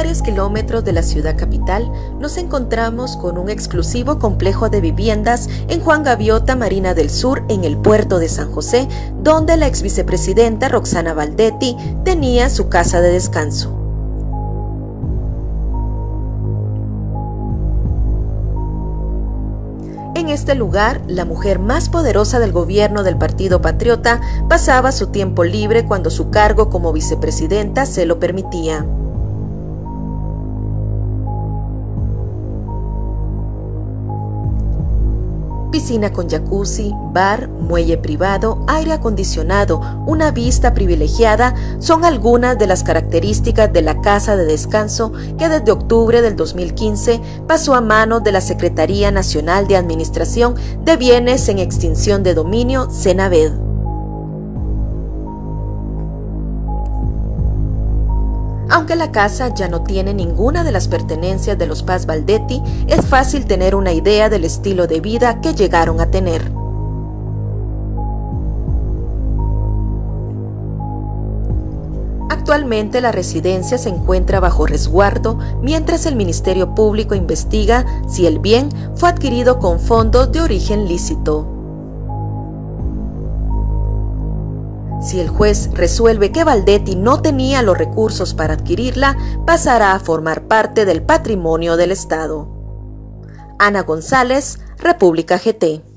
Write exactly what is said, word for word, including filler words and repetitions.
varios kilómetros de la ciudad capital, nos encontramos con un exclusivo complejo de viviendas en Juan Gaviota, Marina del Sur, en el puerto de San José, donde la ex vicepresidenta Roxana Baldetti tenía su casa de descanso. En este lugar, la mujer más poderosa del gobierno del Partido Patriota pasaba su tiempo libre cuando su cargo como vicepresidenta se lo permitía. Piscina con jacuzzi, bar, muelle privado, aire acondicionado, una vista privilegiada son algunas de las características de la casa de descanso que desde octubre del dos mil quince pasó a manos de la Secretaría Nacional de Administración de Bienes en Extinción de Dominio, Senabed. Aunque la casa ya no tiene ninguna de las pertenencias de los Paz Baldetti, es fácil tener una idea del estilo de vida que llegaron a tener. Actualmente la residencia se encuentra bajo resguardo mientras el Ministerio Público investiga si el bien fue adquirido con fondos de origen lícito. Si el juez resuelve que Baldetti no tenía los recursos para adquirirla, pasará a formar parte del patrimonio del Estado. Ana González, República G T.